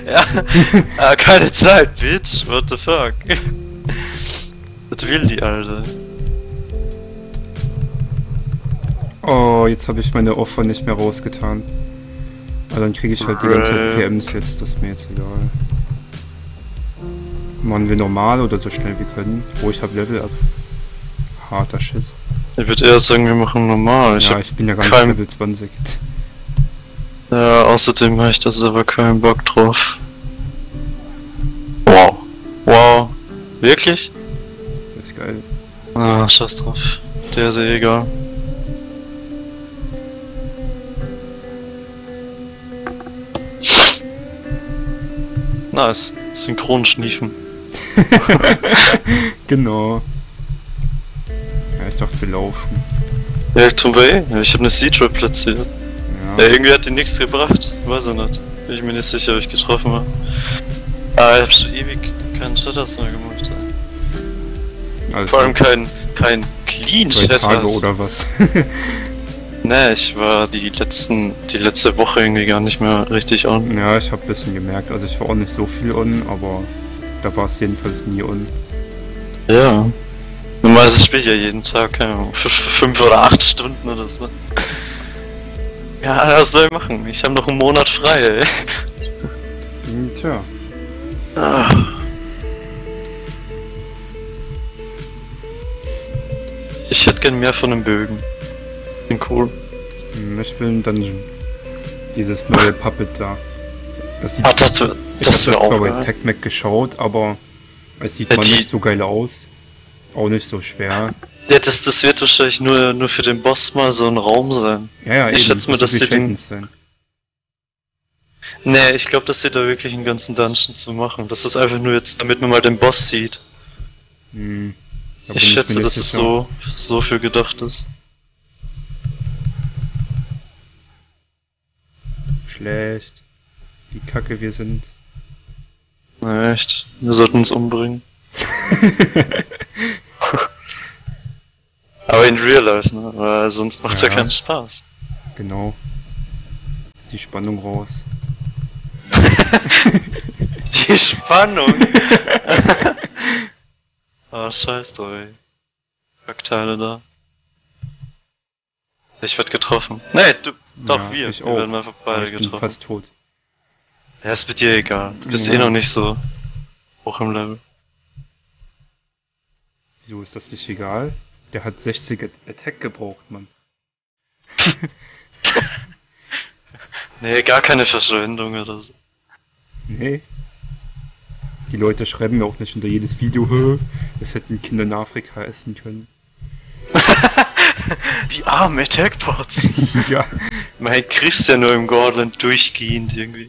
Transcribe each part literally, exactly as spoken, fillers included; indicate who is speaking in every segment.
Speaker 1: Ja, ah, keine Zeit, Bitch, what the fuck? Was will die, Alter?
Speaker 2: Oh, jetzt habe ich meine Offer nicht mehr rausgetan. Aber dann kriege ich halt die ganze Zeit P Ms jetzt, das ist mir jetzt egal. Machen wir normal oder so schnell wir können? Oh, ich habe Level up. Harter Shit.
Speaker 1: Ich würde eher sagen, wir machen normal. Ich
Speaker 2: ja, ich bin ja gar nicht
Speaker 1: kein...
Speaker 2: Level zwanzig.
Speaker 1: Ja, außerdem habe ich da aber keinen Bock drauf. Wow. Wow. Wirklich?
Speaker 2: Das ist geil.
Speaker 1: Ah, scheiß drauf. Der ist eh egal. Nice. Synchron schniefen.
Speaker 2: Genau. Ja, ich dachte wir laufen.
Speaker 1: Ja, tun wir eh. Ich habe eine C-Trap platziert.
Speaker 2: Ja.
Speaker 1: Ja, irgendwie hat die nichts gebracht. Weiß ich nicht. Bin ich mir nicht sicher, ob ich getroffen habe. Ah, ich hab schon ewig keinen Shatters mehr gemacht.
Speaker 2: Also
Speaker 1: vor allem kein, kein Clean
Speaker 2: zwei
Speaker 1: Shatters.
Speaker 2: Tage oder was?
Speaker 1: Ne, ich war die letzten, die letzte Woche irgendwie gar nicht mehr richtig on.
Speaker 2: Ja, ich hab ein bisschen gemerkt. Also ich war auch nicht so viel on, aber da war es jedenfalls nie on.
Speaker 1: Ja. Normalerweise spiele ich ja jeden Tag, keine Ahnung, für fünf oder acht Stunden oder so. Ja, was soll ich machen? Ich habe noch einen Monat frei, ey.
Speaker 2: Hm, tja.
Speaker 1: Ah. Ich hätte gern mehr von den Bögen. Bin cool.
Speaker 2: Hm, ich will ein Dungeon. Dieses neue Puppet da. Das sieht
Speaker 1: Ah, das wär,
Speaker 2: ich
Speaker 1: das
Speaker 2: hab
Speaker 1: wär auch
Speaker 2: zwar bei
Speaker 1: geil.
Speaker 2: TechMac geschaut, aber es sieht
Speaker 1: Ja,
Speaker 2: mal
Speaker 1: die-
Speaker 2: nicht so geil aus. Auch nicht so schwer.
Speaker 1: Ja, das, das wird wahrscheinlich nur, nur für den Boss mal so ein Raum sein.
Speaker 2: Ja, ja,
Speaker 1: Ich
Speaker 2: eben.
Speaker 1: schätze mal,
Speaker 2: das
Speaker 1: dass
Speaker 2: wird
Speaker 1: die den-
Speaker 2: Shadens sein.
Speaker 1: Nee, ich glaube, das sieht da wirklich einen ganzen Dungeon zu machen. Das ist einfach nur jetzt, damit man mal den Boss sieht.
Speaker 2: Hm. Da bin
Speaker 1: Ich
Speaker 2: mir
Speaker 1: schätze,
Speaker 2: nicht
Speaker 1: dass es
Speaker 2: sicher.
Speaker 1: so, so für gedacht ist.
Speaker 2: Schlecht. Wie kacke wir sind.
Speaker 1: Na echt, wir sollten uns umbringen. Aber in Real Life, ne? Weil sonst macht's ja,
Speaker 2: Ja.
Speaker 1: keinen Spaß.
Speaker 2: Genau. Ist die Spannung raus.
Speaker 1: Die Spannung! Ah, scheiß drauf, ey. Kackteile da. Ich werd getroffen. Nee, du, doch
Speaker 2: Ja,
Speaker 1: wir.
Speaker 2: ich
Speaker 1: Wir
Speaker 2: auch.
Speaker 1: werden einfach
Speaker 2: Aber
Speaker 1: beide
Speaker 2: ich bin
Speaker 1: getroffen.
Speaker 2: fast tot.
Speaker 1: Ja, ist mit dir egal. Du bist
Speaker 2: Ja.
Speaker 1: eh noch nicht so hoch im Level.
Speaker 2: Wieso ist das nicht egal? Der hat sechzig Attack gebraucht, Mann.
Speaker 1: Nee, gar keine Verschwendung oder so.
Speaker 2: Nee. Die Leute schreiben mir auch nicht unter jedes Video, "Hä, das hätten Kinder in Afrika essen können."
Speaker 1: Die armen Attackbots.
Speaker 2: Ja.
Speaker 1: Mein kriegst ja nur im Gordland durchgehend irgendwie.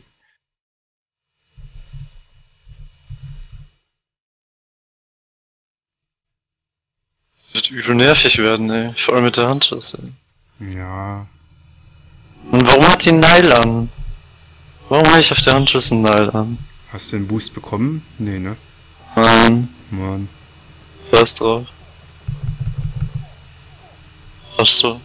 Speaker 1: Wird übel nervig werden, ey. Vor allem mit der Handschuss, ey.
Speaker 2: Ja.
Speaker 1: Und warum hat die einen Nile an? Warum habe ich auf der Handschuss einen Nile an?
Speaker 2: Hast du den Boost bekommen? Nee, ne?
Speaker 1: Mann,
Speaker 2: Mann.
Speaker 1: was drauf? Ach so.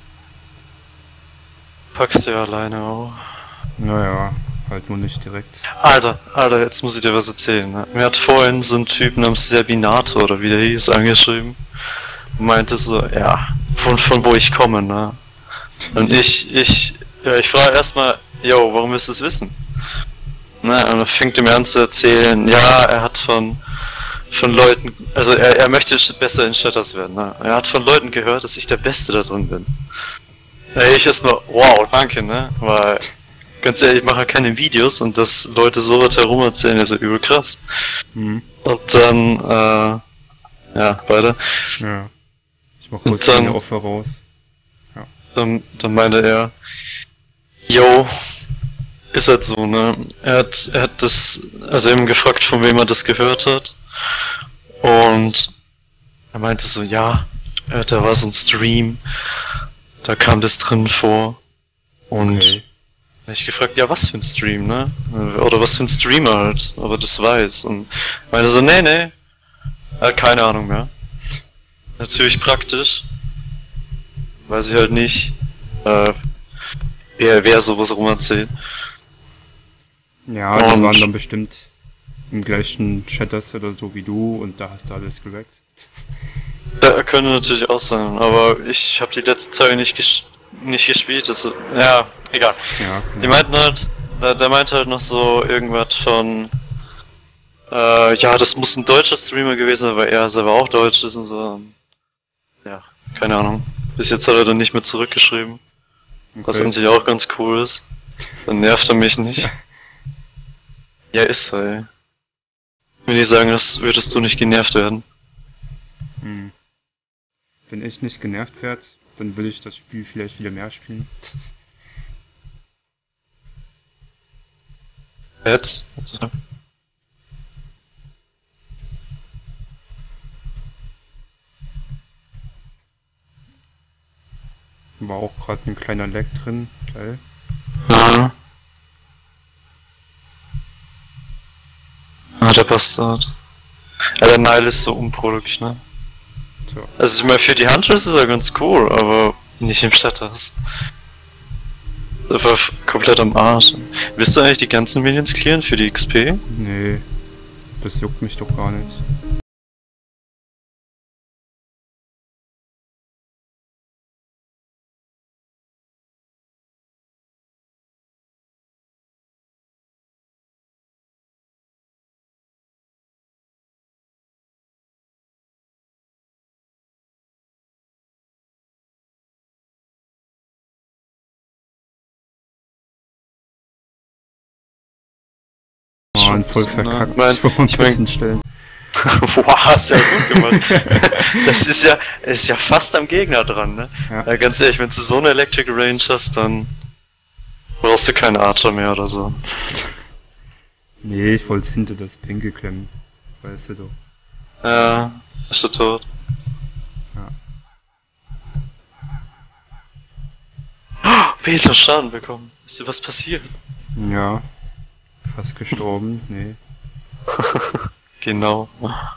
Speaker 1: Packst du ja alleine auch.
Speaker 2: Naja, halt nur nicht direkt.
Speaker 1: Alter, Alter, jetzt muss ich dir was erzählen. Ne? Mir hat vorhin so ein Typ namens Serbinator oder wie der hieß angeschrieben. Und meinte so, ja, von, von wo ich komme, ne? Und ich, ich, ja, ich frage erstmal, yo, warum willst du es wissen? Na, und dann fängt er mir an zu erzählen, ja, er hat von, von Leuten, also er, er möchte besser in Shatters werden, ne? Er hat von Leuten gehört, dass ich der Beste da drin bin. Da ich erstmal, wow, danke, ne? Weil, ganz ehrlich, ich mache ja keine Videos und dass Leute sowas herum erzählen, ist ja übel krass.
Speaker 2: Hm.
Speaker 1: Und dann, äh, ja, weiter.
Speaker 2: Ja. Ich mach
Speaker 1: Und
Speaker 2: kurz
Speaker 1: dann-
Speaker 2: meine Offer raus.
Speaker 1: Dann, dann meinte er, yo, ist halt so, ne? Er hat, er hat das, also eben gefragt, von wem er das gehört hat. Und er meinte so, ja, äh, da war so ein Stream, da kam das drin vor. Und
Speaker 2: Okay.
Speaker 1: hab ich gefragt, ja, was für ein Stream, ne? Oder was für ein Streamer halt, aber das weiß. Und meinte so, nee, nee, er hat keine Ahnung mehr. Natürlich praktisch. Weiß ich halt nicht, äh, wer, wer sowas rum erzählt.
Speaker 2: Ja, die
Speaker 1: Und-
Speaker 2: waren dann bestimmt im gleichen Chatters oder so wie du und da hast du alles gerackt.
Speaker 1: Ja, könnte natürlich auch sein, aber ich habe die letzten Tage nicht, ges nicht gespielt, das, ja, egal.
Speaker 2: Ja,
Speaker 1: Die
Speaker 2: genau.
Speaker 1: meinten halt, der, der meinte halt noch so irgendwas von, äh, ja, das muss ein deutscher Streamer gewesen sein, weil er selber auch Deutsch ist und so. Ja, keine Ahnung. Bis jetzt hat er dann nicht mehr zurückgeschrieben, was
Speaker 2: Okay.
Speaker 1: an sich auch ganz cool ist. Dann nervt er mich nicht. Ja, ist er, ey. Wenn die sagen, das würdest du nicht genervt werden.
Speaker 2: Hm. Wenn ich nicht genervt werde, dann will ich das Spiel vielleicht wieder mehr spielen.
Speaker 1: Jetzt?
Speaker 2: War auch gerade ein kleiner Lag drin. Geil.
Speaker 1: Ja. Ah, der Bastard. Ja, der Nile ist so unproduktiv, ne?
Speaker 2: So.
Speaker 1: Also ich meine, für die Huntress ist er ganz cool, aber nicht im Shatters. Einfach komplett am Arsch. Willst du eigentlich die ganzen Minions clearen für die X P?
Speaker 2: Nee, das juckt mich doch gar nicht. Mann, voll verkackt.
Speaker 1: Ich mein-
Speaker 2: Ich wollte mal
Speaker 1: ich mein-
Speaker 2: hinstellen.
Speaker 1: Wow, hast ja gut gemacht. Das ist ja, ist ja fast am Gegner dran, ne?
Speaker 2: Ja.
Speaker 1: Ja, ganz ehrlich, wenn du so eine Electric Range hast, dann brauchst du keine Archer mehr oder so.
Speaker 2: Nee, ich wollte hinter das Pinkel klemmen. Weißt du doch.
Speaker 1: Ja, ist er tot.
Speaker 2: Ja.
Speaker 1: Oh, Peter Schaden bekommen. Ist dir was passiert?
Speaker 2: Ja. Fast gestorben, nee.
Speaker 1: Genau.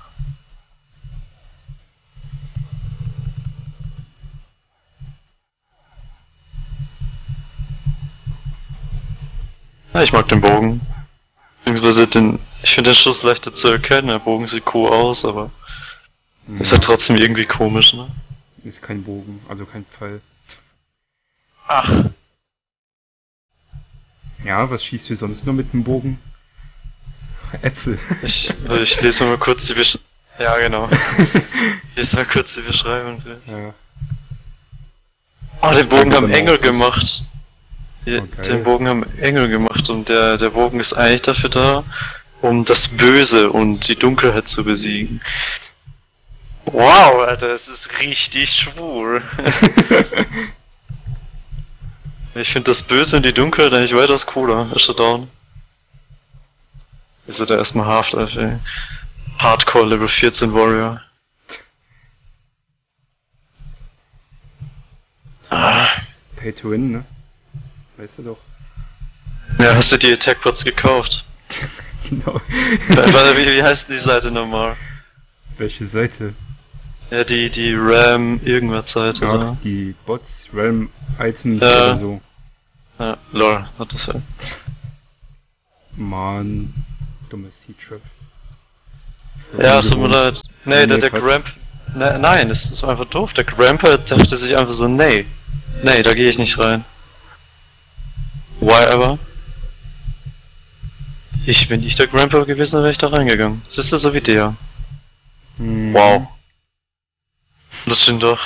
Speaker 1: Ja, ich mag den Bogen. Beziehungsweise den. Ich finde den Schuss leichter zu erkennen. Der Bogen sieht cool aus, aber ist ja trotzdem irgendwie komisch, ne?
Speaker 2: Ist kein Bogen, also kein Pfeil.
Speaker 1: Ach.
Speaker 2: Ja, was schießt du sonst nur mit dem Bogen? Äpfel.
Speaker 1: Ich, ich lese mal kurz die Besch Ja, genau. Ich lese mal kurz die Beschreibung durch.
Speaker 2: Ja.
Speaker 1: Oh, den Bogen haben
Speaker 2: Dann
Speaker 1: Engel
Speaker 2: auch.
Speaker 1: gemacht. Die,
Speaker 2: Oh, geil.
Speaker 1: den Bogen haben Engel gemacht und der, der Bogen ist eigentlich dafür da, um das Böse und die Dunkelheit zu besiegen. Wow, Alter, es ist richtig schwul. Ich finde das Böse und die Dunkelheit eigentlich weitaus cooler. Ist er down? Ist er da erstmal Half-Life, ey. Hardcore Level vierzehn Warrior. Ah.
Speaker 2: Pay to win, ne? Weißt du doch.
Speaker 1: Ja, hast du die Attack-Pots gekauft?
Speaker 2: Genau.
Speaker 1: Warte, wie, wie heißt die Seite nochmal?
Speaker 2: Welche Seite?
Speaker 1: Ja, die, die Ram irgendwas Seite,
Speaker 2: Ach,
Speaker 1: oder?
Speaker 2: die Bots, Realm Items
Speaker 1: Ja.
Speaker 2: oder so.
Speaker 1: Ja, lol, what the fuck.
Speaker 2: Mann, dummes Sea-Trap.
Speaker 1: Ja, es tut mir leid. Nee,
Speaker 2: Ja,
Speaker 1: der,
Speaker 2: nee,
Speaker 1: der
Speaker 2: passt.
Speaker 1: Gramp... Ne, nein, das ist einfach doof. Der Gramper dachte sich einfach so, nee. Nee, da gehe ich nicht rein. Why ever? Ich, wenn ich der Gramper gewesen wäre, wäre ich da reingegangen. Das ist ja so wie der.
Speaker 2: Mhm.
Speaker 1: Wow. Lutsch ihn doch.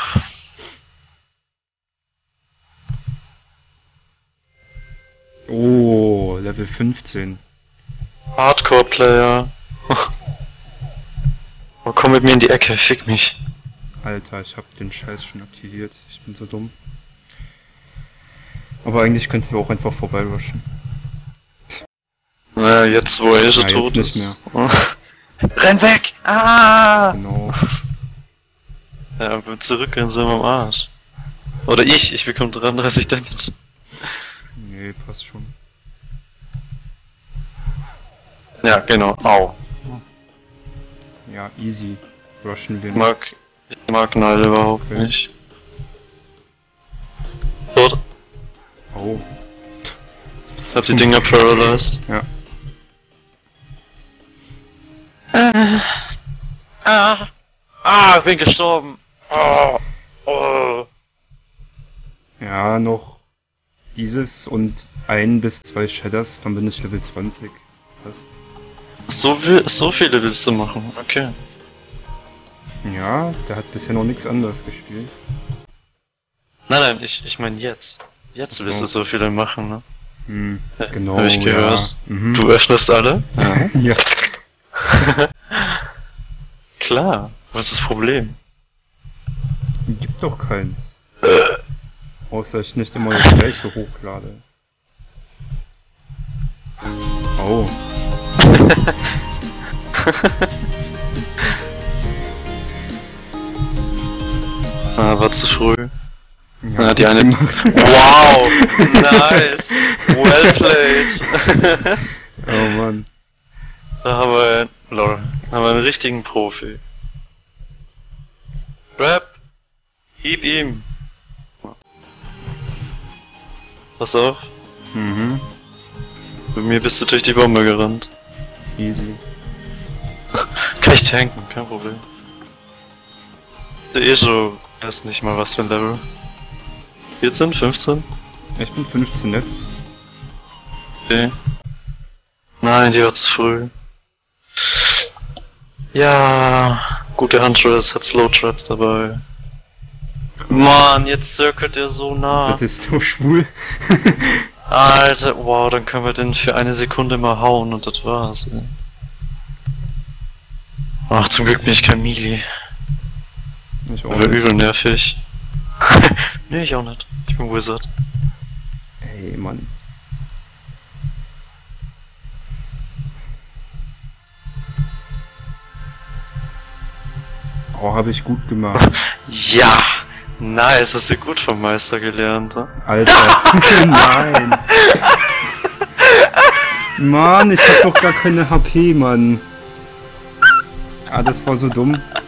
Speaker 2: Oh, Level fünfzehn.
Speaker 1: Hardcore-Player. Oh, komm mit mir in die Ecke, fick mich.
Speaker 2: Alter, ich hab den Scheiß schon aktiviert. Ich bin so dumm. Aber eigentlich könnten wir auch einfach vorbeirushen.
Speaker 1: Naja, jetzt wo Asia
Speaker 2: Ja, jetzt
Speaker 1: tot
Speaker 2: nicht
Speaker 1: ist. Renn weg! Ah!
Speaker 2: Genau.
Speaker 1: Ja, wenn wir zurückrennen, sind wir am Arsch. Oder ich, ich bekomme dreiunddreißig Damage.
Speaker 2: Nee, passt schon.
Speaker 1: Ja, genau, au.
Speaker 2: Ja, easy. Rushen wir.
Speaker 1: Ich mag, ich mag Nile überhaupt
Speaker 2: Okay.
Speaker 1: nicht. Tot.
Speaker 2: Oh,
Speaker 1: Ich hab die Dinger paralyzed.
Speaker 2: ja.
Speaker 1: Äh. Ah. Ah, ich bin gestorben. Oh. Oh.
Speaker 2: Ja, noch dieses und ein bis zwei Shadders, dann bin ich Level zwanzig. Fast.
Speaker 1: So, viel, so viele willst du machen, okay.
Speaker 2: Ja, der hat bisher noch nichts anderes gespielt.
Speaker 1: Nein, nein, ich, ich meine jetzt. Jetzt willst du so viele machen, ne?
Speaker 2: Hm,
Speaker 1: Ja,
Speaker 2: genau.
Speaker 1: hab ich gehört.
Speaker 2: Ja. Mhm.
Speaker 1: Du öffnest alle?
Speaker 2: Ja.
Speaker 1: Klar, was ist das Problem?
Speaker 2: Gibt doch keins.
Speaker 1: Äh.
Speaker 2: Außer ich nicht immer das gleiche hochlade. Oh.
Speaker 1: Ah, war zu früh.
Speaker 2: Ja,
Speaker 1: Ah, die eine. Wow! Nice! Well played!
Speaker 2: Oh Mann.
Speaker 1: Da haben wir, lol, haben wir einen richtigen Profi. Rap! Hieb ihm! Pass auf,
Speaker 2: Mhm.
Speaker 1: bei mir bist du durch die Bombe gerannt.
Speaker 2: Easy.
Speaker 1: Kann ich tanken, kein Problem. Der eh schon, weiß nicht mal was für ein Level. vierzehn, fünfzehn?
Speaker 2: Ich bin fünfzehn jetzt.
Speaker 1: Okay. Nein, die war zu früh. Ja, gute Huntress hat Slow Traps dabei. Mann, jetzt circelt er so nah.
Speaker 2: Das ist so schwul.
Speaker 1: Alter, wow, dann können wir den für eine Sekunde mal hauen und das war's. Ey. Ach, zum Glück bin ich kein Melee.
Speaker 2: Ich auch
Speaker 1: Aber
Speaker 2: nicht.
Speaker 1: übel nervig. Nee, ich auch nicht. Ich bin Wizard.
Speaker 2: Ey, Mann. Oh, habe ich gut gemacht.
Speaker 1: Ja! Nice, hast du gut vom Meister gelernt, ne?
Speaker 2: Alter. Nein. Mann, ich hab doch gar keine H P, Mann. Ah, das war so dumm.